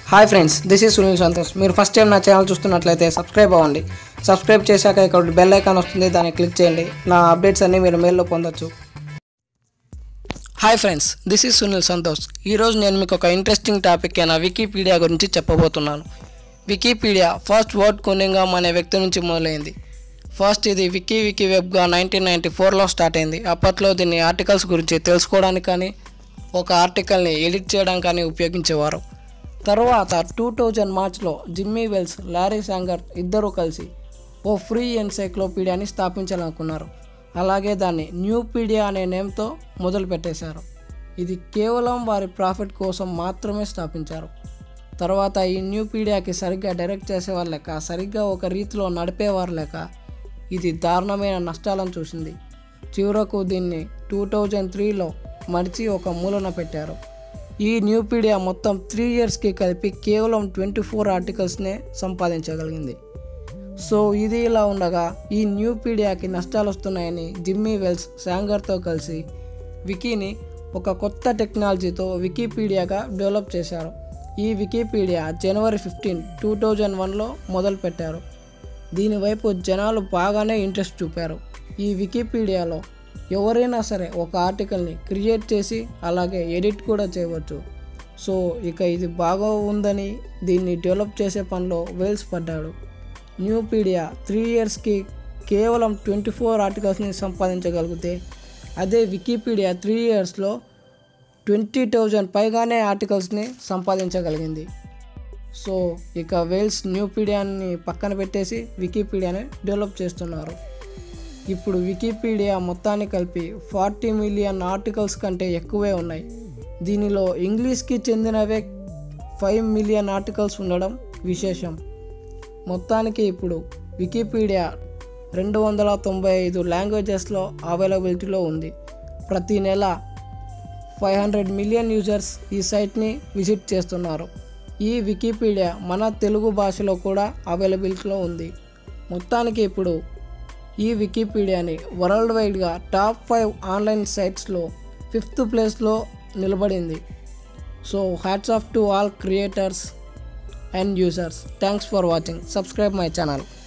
Hi friends, this is Sunil Santosh. మీరు first time నా channel చూస్తున్నట్లయితే సబ్స్క్రైబ్ అవ్వండి. సబ్స్క్రైబ్ చేశాక ఇక్కడ బెల్ ఐకాన్ వస్తుంది, దాన్ని క్లిక్ చేయండి. నా అప్డేట్స్ అన్నీ మీరు మెయిల్లో పొందొచ్చు. Hi friends, this is Sunil Santosh. ఈరోజు నేను మీకు ఒక ఇంట్రెస్టింగ్ టాపిక్ అయిన వికీపీడియా గురించి చెప్పబోతున్నాను. వికీపీడియా ఫస్ట్ వర్డ్ కునింగం అనే వ్యక్తి నుంచి మొదలైంది. ఫస్ట్ ఇది వికీ వెబ్గా 1994లో స్టార్ట్ అయింది. అప్పట్లో దీన్ని ఆర్టికల్స్ గురించి తెలుసుకోవడానికి కానీ ఒక ఆర్టికల్ని ఎడిట్ చేయడానికి కానీ ఉపయోగించేవారు. తర్వాత 2000 మార్చ్లో జిమ్మీ వెల్స్, లారీ శాంగర్ ఇద్దరూ కలిసి ఓ ఫ్రీ ఎన్సైక్లోపీడియాని స్థాపించాలనుకున్నారు. అలాగే దాన్ని న్యూపీడియా అనే నేమ్తో మొదలుపెట్టేశారు. ఇది కేవలం వారి ప్రాఫిట్ కోసం మాత్రమే స్థాపించారు. తర్వాత ఈ న్యూపీడియాకి సరిగ్గా డైరెక్ట్ చేసేవారు లేక, సరిగ్గా ఒక రీతిలో నడిపేవారు లేక ఇది దారుణమైన నష్టాలను చూసింది. చివరకు దీన్ని 2003లో మడిచి ఒక మూలన పెట్టారు. ఈ న్యూపీడియా మొత్తం 3 ఇయర్స్కి కలిపి కేవలం 24 ఆర్టికల్స్నే సంపాదించగలిగింది. సో ఇది ఇలా ఉండగా ఈ న్యూపీడియాకి నష్టాలు వస్తున్నాయని జిమ్మీ వెల్స్ శాంగర్తో కలిసి వికీని ఒక కొత్త టెక్నాలజీతో వికీపీడియాగా డెవలప్ చేశారు. ఈ వికీపీడియా జనవరి 15, 2001లో మొదలుపెట్టారు. దీనివైపు జనాలు బాగానే ఇంట్రెస్ట్ చూపారు. ఈ వికీపీడియాలో ఎవరైనా సరే ఒక ఆర్టికల్ని క్రియేట్ చేసి అలాగే ఎడిట్ కూడా చేయవచ్చు. సో ఇక ఇది బాగా ఉందని దీన్ని డెవలప్ చేసే పనిలో వెల్స్ పడ్డాడు. న్యూపీడియా 3 ఇయర్స్కి కేవలం 24 ఆర్టికల్స్ని సంపాదించగలిగితే, అదే వికీపీడియా 3 ఇయర్స్లో 20,000 పైగానే ఆర్టికల్స్ని సంపాదించగలిగింది. సో ఇక వెల్స్ న్యూపీడియాని పక్కన పెట్టేసి వికీపీడియాని డెవలప్ చేస్తున్నారు. ఇప్పుడు వికీపీడియా మొత్తాన్ని కలిపి 40 మిలియన్ ఆర్టికల్స్ కంటే ఎక్కువే ఉన్నాయి. దీనిలో ఇంగ్లీష్కి చెందినవే 5 మిలియన్ ఆర్టికల్స్ ఉండడం విశేషం. మొత్తానికి ఇప్పుడు వికీపీడియా 295 లాంగ్వేజెస్లో అవైలబిలిటీలో ఉంది. ప్రతి నెల 500 మిలియన్ యూజర్స్ ఈ సైట్ని విజిట్ చేస్తున్నారు. ఈ వికీపీడియా మన తెలుగు భాషలో కూడా అవైలబిలిటీలో ఉంది. మొత్తానికి ఇప్పుడు ఈ వికీపీడియాని వరల్డ్ వైడ్గా టాప్ 5 ఆన్లైన్ సైట్స్లో 5th ప్లేస్లో నిలబడింది. So hats off to all creators and users. Thanks for watching. Subscribe my channel.